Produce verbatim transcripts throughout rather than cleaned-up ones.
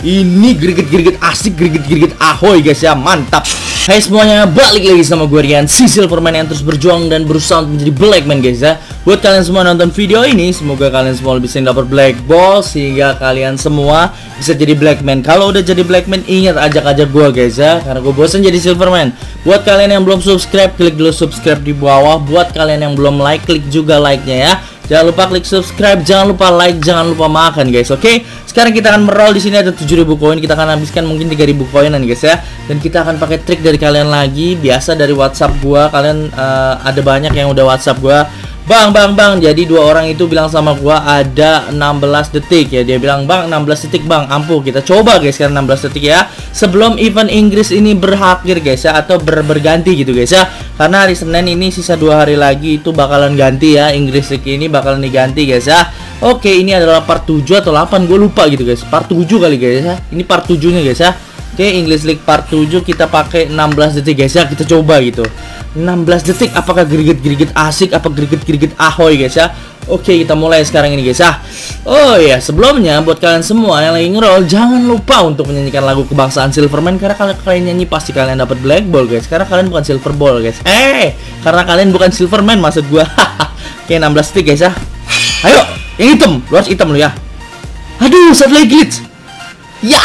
Ini greget-greget asik, greget-greget ahoy guys ya, mantap. Hai semuanya, balik lagi sama gue Rian, si Silverman yang terus berjuang dan berusaha untuk menjadi Blackman guys ya. Buat kalian semua nonton video ini, semoga kalian semua bisa dapat Black Ball sehingga kalian semua bisa jadi Blackman. Kalau udah jadi Blackman, ingat ajak-ajak gue guys ya, karena gue bosan jadi Silverman. Buat kalian yang belum subscribe, klik dulu subscribe di bawah. Buat kalian yang belum like, klik juga like-nya ya. Jangan lupa klik subscribe, jangan lupa like, jangan lupa makan guys, oke? Okay? Sekarang kita akan meroll di sini ada tujuh ribu koin, kita akan habiskan mungkin tiga ribu koinan guys ya. Dan kita akan pakai trik dari kalian lagi, biasa dari WhatsApp gua, kalian uh, ada banyak yang udah WhatsApp gua. Bang, bang, bang, jadi dua orang itu bilang sama gua ada enam belas detik ya. Dia bilang, "Bang, enam belas detik, Bang." Ampuh, kita coba guys sekarang enam belas detik ya. Sebelum event Inggris ini berakhir guys ya, atau ber berganti gitu guys ya. Karena hari Senin ini sisa dua hari lagi itu bakalan ganti ya. Inggris League ini bakalan diganti guys ya. Oke, ini adalah part tujuh atau delapan, gue lupa gitu guys. Part tujuh kali guys ya. Ini part tujuh-nya guys ya. Oke, English League part tujuh kita pakai enam belas detik guys ya. Kita coba gitu. enam belas detik, apakah greget-greget asik, apa greget-greget ahoy guys ya. Oke, kita mulai sekarang ini guys ya. Oh ya, sebelumnya buat kalian semua yang lagi ngeroll, jangan lupa untuk menyanyikan lagu kebangsaan Silverman. Karena kalau kalian nyanyi pasti kalian dapat Black Ball guys. Karena kalian bukan Silver Ball guys. Eh, karena kalian bukan Silverman maksud gua. Oke, enam belas detik guys ya. Ayo, yang hitam, lu harus hitam lu ya. Aduh, satu lagi glitch. Ya.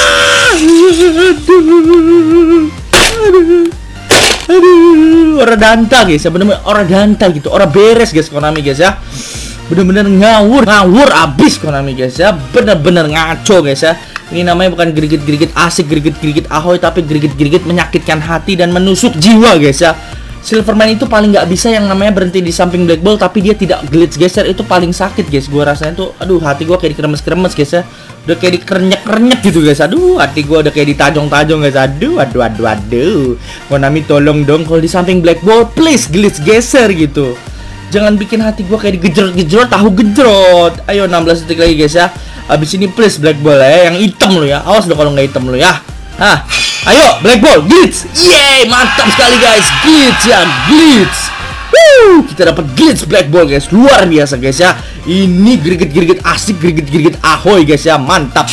Aduh. Aduh. Aduh, orang danta guys ya, bener-bener orang danta gitu, orang beres guys Konami guys ya. Bener-bener ngawur, ngawur abis Konami guys ya, bener-bener ngaco guys ya. Ini namanya bukan greget-greget asik, greget-greget ahoy, tapi greget-greget menyakitkan hati dan menusuk jiwa guys ya. Silverman itu paling nggak bisa yang namanya berhenti di samping Black Ball tapi dia tidak glitch geser, itu paling sakit guys. Gua rasanya tuh, aduh hati gua kayak dikeremes-keremes guys ya. Udah kayak dikerenyek-kerenyek gitu guys. Aduh, hati gua udah kayak ditajong-tajong guys. Aduh, aduh, aduh, aduh. Konami tolong dong kalau di samping Black Ball please glitch geser gitu. Jangan bikin hati gua kayak digejrot-gejrot, tahu gejrot. Ayo enam belas detik lagi guys ya. Abis ini please Black Ball ya, yang hitam lo ya. Awas lo kalau nggak hitam lo ya. Hah. Ayo, Black Ball, glitch. Yeay, mantap sekali guys. Glitch ya, glitch. Woo, kita dapat glitch Black Ball guys. Luar biasa guys ya. Ini greget-greget asik, greget-greget ahoy guys ya. Mantap.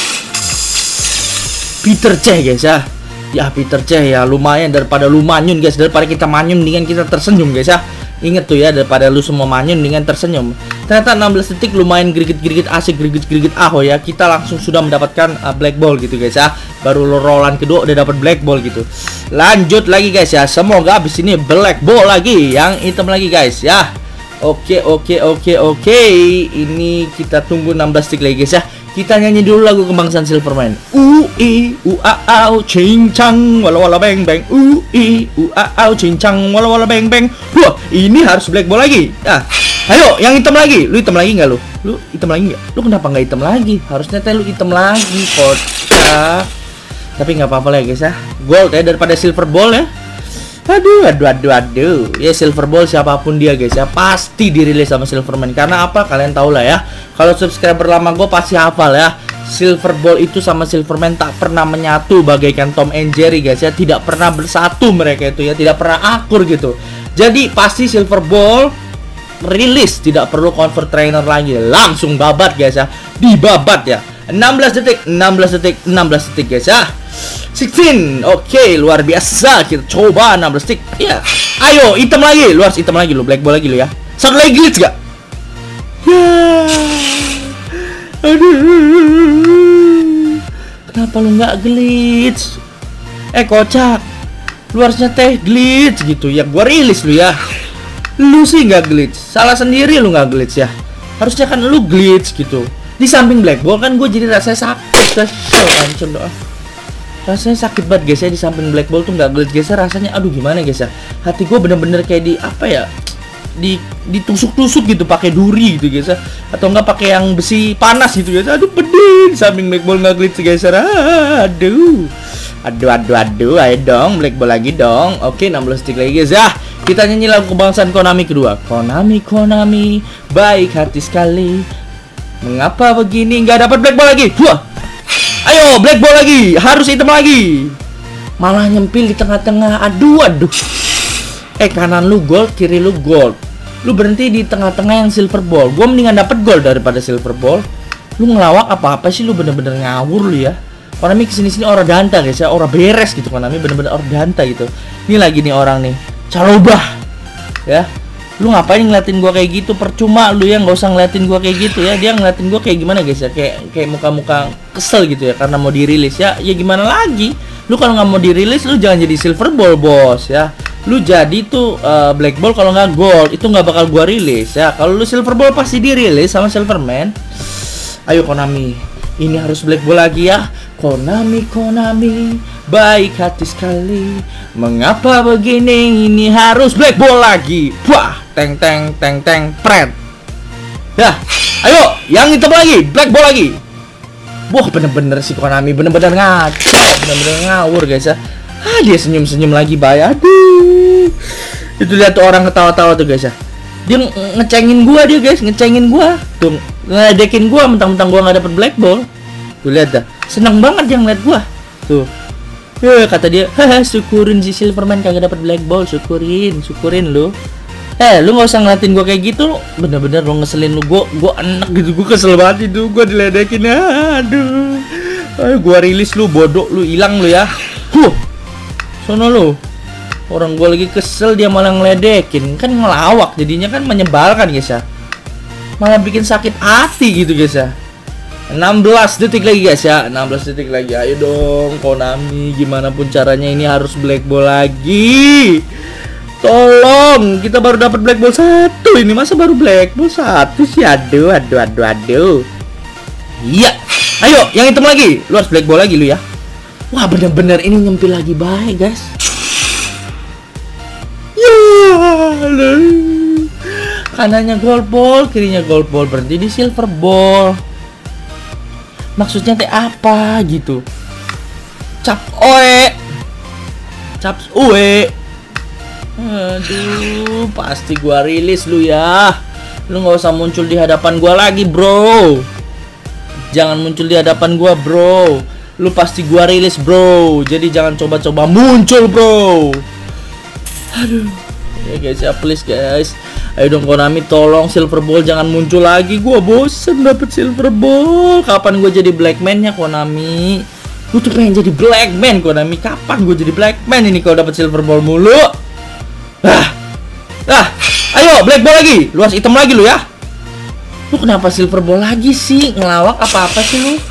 Peter Cech guys ya. Ya, Peter Cech ya, lumayan daripada lu manyun guys. Daripada kita manyun dengan kita tersenyum guys ya. Ingat tuh ya, daripada lu semua manyun dengan tersenyum. Ternyata enam belas detik lumayan greget-greget asik, greget-greget ahoy ya. Kita langsung sudah mendapatkan uh, Black Ball gitu guys ya. Baru rollan kedua udah dapat Black Ball gitu. Lanjut lagi guys ya. Semoga abis ini Black Ball lagi, yang hitam lagi guys ya. Oke, oke, oke, oke. Ini kita tunggu enam belas detik lagi guys ya. Kita nyanyi dulu lagu kebangsaan Silverman. U i u a au cincang wala wala beng beng. U i u a au cincang wala wala beng beng. Wah, ini harus Black Ball lagi. Ah, ayo yang hitam lagi. Lu hitam lagi nggak lu? Lu hitam lagi nggak? Lu kenapa nggak hitam lagi? Harusnya teh lu hitam lagi, kocak. Tapi nggak apa-apa lah ya guys ya. Gold ya daripada Silver Ball ya. Aduh, aduh, aduh, aduh. Ya Silver Ball siapapun dia guys ya, pasti dirilis sama Silverman. Karena apa? Kalian tau lah ya. Kalau subscriber lama gue pasti hafal ya. Silver Ball itu sama Silverman tak pernah menyatu bagaikan Tom and Jerry guys ya. Tidak pernah bersatu mereka itu ya. Tidak pernah akur gitu. Jadi pasti Silver Ball rilis, tidak perlu convert trainer lagi. Langsung babat guys ya. Dibabat ya. enam belas detik, enam belas detik, enam belas detik guys ya. enam belas, oke, luar biasa. Kita coba enam belas detik. Ya, ayo hitam lagi, lu harus hitam lagi lu, Black Ball lagi lu ya. Satu lagi glitch gak? Ya, aduh, kenapa lu nggak glitch? Eh kocak, lu harusnya teh glitch gitu ya. Gua rilis lu ya. Lu sih nggak glitch, salah sendiri lu nggak glitch ya. Harusnya kan lu glitch gitu. Di samping Black Ball kan gue jadi rasanya sakit guys. Oh, hancur doa. Rasanya sakit banget guys ya, di samping Black Ball tuh nggak glitch guys ya. Rasanya aduh gimana guys ya. Hati gue bener-bener kayak di apa ya, di ditusuk-tusuk gitu pakai duri gitu guys ya. Atau enggak pakai yang besi panas gitu guys. Aduh pedih, di samping Black Ball nggak glitch guys ya. Aduh. Aduh aduh aduh, ayo dong Black Ball lagi dong. Oke, enam belas detik lagi guys ya. Kita nyanyi lagu kebangsaan Konami kedua. Konami, Konami, baik hati sekali. Mengapa begini? Nggak dapat Black Ball lagi. Wah. Ayo Black Ball lagi. Harus hitam lagi. Malah nyempil di tengah-tengah. Aduh aduh. Eh kanan lu gold, kiri lu gold. Lu berhenti di tengah-tengah yang Silver Ball. Gue mendingan dapat gold daripada Silver Ball. Lu ngelawak apa-apa sih, lu bener-bener ngawur lu ya. Konami kesini-sini ora danta guys ya, ora beres gitu Konami, bener-bener ora danta gitu. Ini lagi nih orang nih, calobah ya. Lu ngapain ngeliatin gua kayak gitu? Percuma lu ya, nggak usah ngeliatin gua kayak gitu ya. Dia ngeliatin gua kayak gimana guys ya, kayak kayak muka-muka kesel gitu ya karena mau dirilis ya. Ya gimana lagi? Lu kalau nggak mau dirilis, lu jangan jadi silver ball bos ya. Lu jadi tuh uh, black ball kalau nggak gold, itu nggak bakal gua rilis ya. Kalau lu silver ball pasti dirilis sama Silverman. Ayo Konami, ini harus black ball lagi ya. Konami, Konami, baik hati sekali. Mengapa begini? Ini harus black ball lagi. Wah, teng teng teng teng pret. Dah, ayo, yang hitam lagi, black ball lagi. Wah, bener-bener si Konami, bener-bener ngaco, bener-bener ngawur guys ya. Ah, dia senyum-senyum lagi, bay. Aduh. Itu lihat tuh orang ketawa-tawa tuh guys ya. Dia nge ngecengin gua dia guys, ngecengin gua. Tuh, ngedekin gua mentang-mentang gua nggak dapet black ball. Tuh lihat dah. Seneng banget dia ngeliat gua. Tuh. Eh, kata dia, "Haha, syukurin si Silverman kagak dapet black ball, syukurin, syukurin lu." Eh, lu nggak usah ngeliatin gua kayak gitu, bener-bener lu ngeselin lu. Gua gua enak gitu, gua kesel banget itu, gua diledekin. Aduh. Ayo gua rilis lu, bodoh lu, hilang lu ya. Huh. Sono lu. Orang gua lagi kesel dia malah ngeledekin. Kan ngelawak jadinya kan menyebalkan guys ya. Malah bikin sakit hati gitu guys ya. enam belas detik lagi guys ya. enam belas detik lagi. Ayo dong Konami, gimana pun caranya ini harus black ball lagi. Tolong, kita baru dapat black ball satu ini, masa baru black ball satu sih? Aduh, aduh, aduh, aduh. Iya. Ayo, yang hitam lagi. Lu harus black ball lagi lu ya. Wah, bener-bener ini nyempil lagi, baik guys. Ya, kanannya gold ball, kirinya gold ball, berhenti di silver ball. Maksudnya teh apa gitu? Cap oe, cap uwe. Aduh, pasti gua rilis lu ya. Lu nggak usah muncul di hadapan gua lagi, bro. Jangan muncul di hadapan gua, bro. Lu pasti gua rilis, bro. Jadi jangan coba-coba muncul, bro. Aduh. Ya guys ya, please guys. Ayo dong Konami, tolong silver ball jangan muncul lagi. Gua bosen dapet silver ball. Kapan gua jadi blackman nya Konami? Lu tuh pengen jadi blackman Konami. Kapan gua jadi blackman ini kalau dapet silver ball mulu? Ah, ah, ayo black ball lagi, luas hitam lagi lu ya. Lu kenapa silver ball lagi sih? Ngelawak apa-apa sih lu?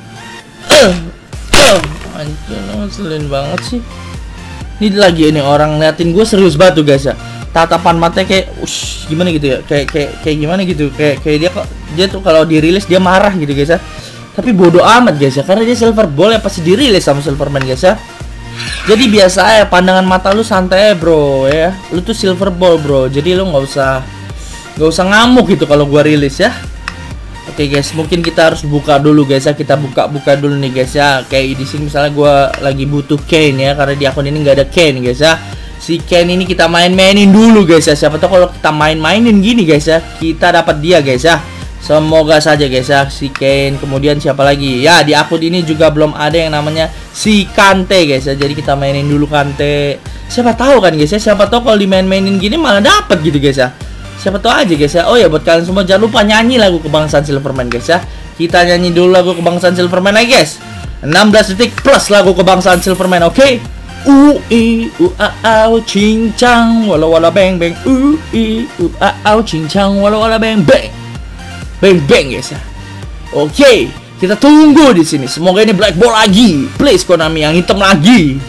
Eh, eh, anjir, ngeselin banget sih. Ini lagi ini orang ngeliatin gue serius banget tuh guys ya. Tatapan matanya kayak, ush, gimana gitu ya? Kayak kayak kayak gimana gitu? Kayak kayak dia kok dia tuh kalau dirilis dia marah gitu guys ya. Tapi bodoh amat guys ya, karena dia silver ball ya pasti dirilis sama Silverman guys ya. Jadi biasa ya, pandangan mata lu santai bro ya. Lu tuh silver ball bro, jadi lu nggak usah nggak usah ngamuk gitu kalau gua rilis ya. Oke guys, mungkin kita harus buka dulu guys ya. Kita buka-buka dulu nih guys ya. Kayak di sini misalnya gua lagi butuh Kane ya, karena di akun ini nggak ada Kane guys ya. Si Kane ini kita main-mainin dulu guys ya. Siapa tahu kalau kita main-mainin gini guys ya, kita dapat dia guys ya. Semoga saja guys ya, si Kane. Kemudian siapa lagi? Ya, di akun ini juga belum ada yang namanya si Kante guys ya. Jadi kita mainin dulu Kante. Siapa tahu kan guys ya, siapa tahu kalau dimain-mainin gini malah dapat gitu guys ya. Siapa tahu aja guys ya. Oh ya, buat kalian semua jangan lupa nyanyi lagu kebangsaan Silverman guys ya. Kita nyanyi dulu lagu kebangsaan Silverman lagi guys. enam belas detik plus lagu kebangsaan Silverman, oke? Okay? U I U A A cincang wala wala beng beng. U I U A A cincang wala wala beng beng. Bang bang guys ya. Oke, kita tunggu di sini. Semoga ini black ball lagi. Please Konami, yang hitam lagi.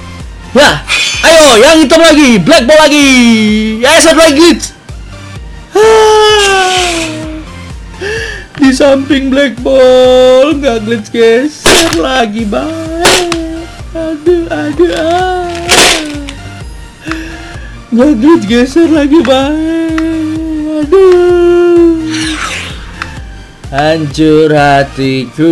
Ya, ayo yang hitam lagi, black ball lagi. Ya, satu lagi. Di samping black ball nggak glitch guys. Lagi bang. Aduh, aduh. Ah. Nggak glitch geser lagi bang. Aduh. Hancur hatiku,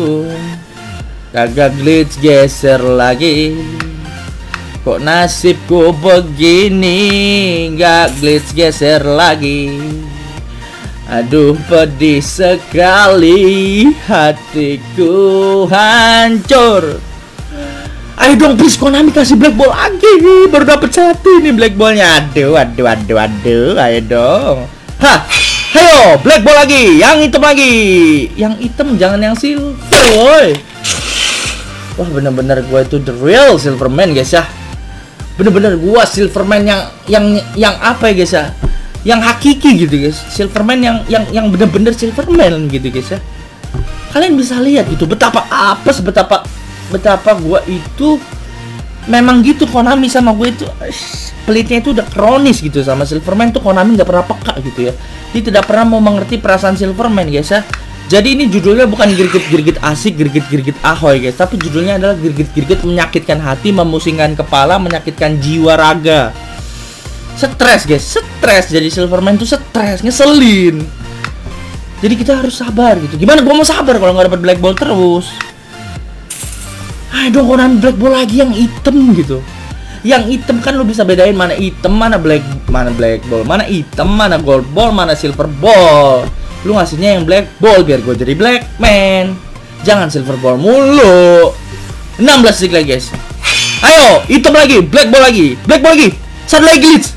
kagak glitch geser lagi. Kok nasibku begini, gak glitch geser lagi. Aduh pedih sekali, hatiku hancur. Ayo dong please Konami kasih black ball lagi. Baru dapet satu ini black ballnya. Aduh, aduh, aduh, aduh. Ayo dong. Hah. Ayo, black ball lagi, yang hitam lagi. Yang hitam jangan yang silver, woi. Wah, bener-bener gue itu the real Silverman guys ya. Bener-bener gue Silverman yang yang yang apa ya guys ya? Yang hakiki gitu guys. Silverman yang yang yang bener-bener Silverman gitu guys ya. Kalian bisa lihat gitu betapa apes, betapa betapa gue itu memang gitu. Konami sama gue itu pelitnya itu udah kronis gitu sama Silverman tuh. Konami nggak pernah peka gitu ya. Dia tidak pernah mau mengerti perasaan Silverman guys ya. Jadi ini judulnya bukan girgit-girgit asik, girgit-girgit ahoy guys, tapi judulnya adalah girgit-girgit menyakitkan hati, memusingkan kepala, menyakitkan jiwa raga. Stres guys, stres. Jadi Silverman tuh stres, ngeselin. Jadi kita harus sabar gitu. Gimana gua mau sabar kalau nggak dapat black ball terus? Ayo dong Konami, black ball lagi yang hitam gitu. Yang hitam kan lu bisa bedain mana hitam, mana black, mana black ball, mana hitam, mana gold ball, mana silver ball. Lu ngasihnya yang black ball biar gue jadi black man. Jangan silver ball mulu. enam belas detik lagi guys. Ayo, hitam lagi, black ball lagi, black ball lagi. Satu lagi glitch.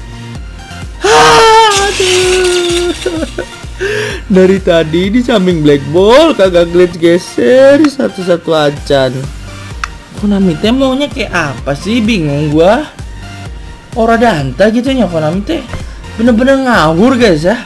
Aduh. Dari tadi di samping black ball kagak glitch geser satu-satu acan. Konami teh maunya kayak apa sih, bingung gua. Ora danta gitu nya Konami teh. Bener-bener ngawur guys ya.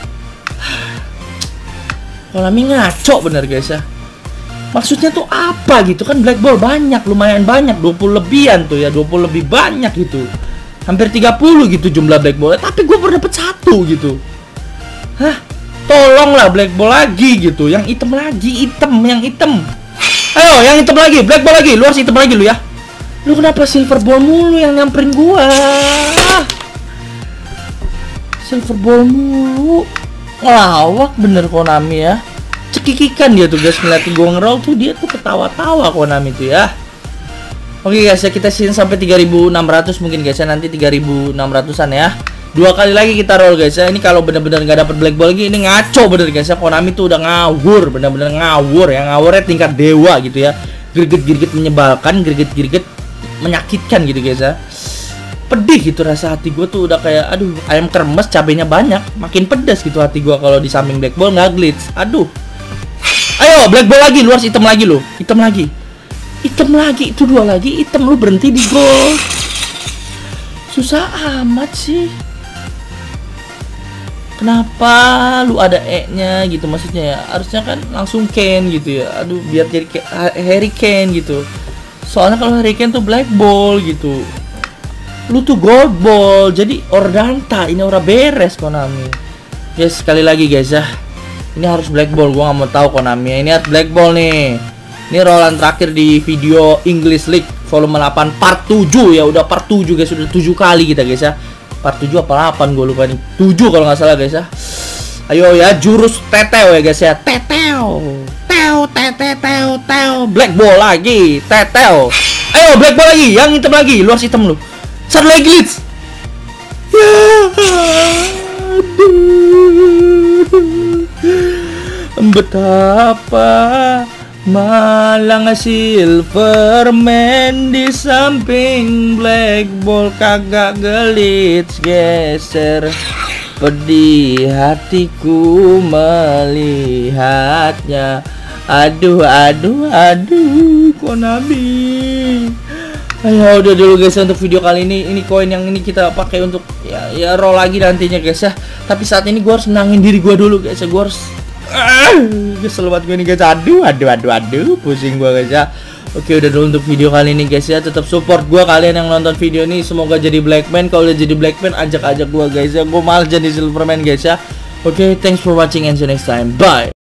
Konami ngaco bener guys ya. Maksudnya tuh apa gitu kan, black ball banyak, lumayan banyak, dua puluh lebihan tuh ya, dua puluh lebih banyak gitu. Hampir tiga puluh gitu jumlah black ball, tapi gua baru dapet satu gitu. Hah? Tolonglah black ball lagi gitu, yang hitam lagi, hitam, yang hitam. Ayo, yang hitam lagi, black ball lagi, lu harus hitam lagi lu ya. Lu kenapa silver ball mulu yang nyamperin gua? Silver ball mulu. Lawak bener Konami ya. Cekikikan dia tuh guys, ngeliatin gua ngeroll tuh dia tuh ketawa-tawa Konami tuh ya. Oke guys ya, kita sini sampai tiga ribu enam ratus mungkin guys ya, nanti tiga ribu enam ratusan ya. Dua kali lagi kita roll guys ya. Ini kalau bener-bener nggak dapet black ball lagi, ini ngaco bener guys ya. Konami tuh udah ngawur, bener-bener ngawur ya. Ngawurnya tingkat dewa gitu ya. Gerget-gerget menyebalkan, gerget-gerget menyakitkan gitu guys ya. Pedih gitu rasa hati gue tuh udah kayak aduh ayam kremes cabenya banyak. Makin pedas gitu hati gue kalau di samping black ball nggak glitch. Aduh. Ayo black ball lagi, lu harus hitam lagi lu. Hitam lagi. Hitam lagi, itu dua lagi hitam, lu berhenti di gol. Susah amat sih. Kenapa lu ada E-nya gitu maksudnya ya? Harusnya kan langsung Kane gitu ya. Aduh, biar jadi Harry Kane gitu. Soalnya kalau Harry Kane tuh black ball gitu. Lu tuh gold ball. Jadi ordanta, ini ora beres Konami. Guys, sekali lagi guys ya. Ini harus black ball, gua nggak mau tahu Konami. Ini harus black ball nih. Ini rollan terakhir di video English League volume delapan part tujuh ya. Udah part tujuh guys, udah tujuh kali kita guys ya. Part tujuh apa delapan gue lupa nih. tujuh kalau nggak salah guys ya. Ayo ya, jurus teteo ya guys ya. Teteo. Teo teteo teo teo. Black ball lagi. Teteo. Ayo black ball lagi, yang hitam lagi. Lu harus hitam lu. Satu lagi glitch. Ya. Betapa malang Silverman di samping black ball kagak glitch geser. Pedih hatiku melihatnya. Aduh aduh aduh Konami. Ayo udah dulu guys untuk video kali ini. Ini koin yang ini kita pakai untuk ya ya roll lagi nantinya guys ya. Tapi saat ini gue harus menangin diri gue dulu guys ya. Gue harus ah, kesel banget gue nih guys. Aduh aduh aduh aduh pusing gue guys ya. Oke udah dulu untuk video kali ini guys ya. Tetap support gue kalian yang nonton video ini. Semoga jadi blackman. Kalau udah jadi blackman ajak-ajak gue guys ya. Gue malah jadi silverman guys ya. Oke, thanks for watching and see you next time. Bye.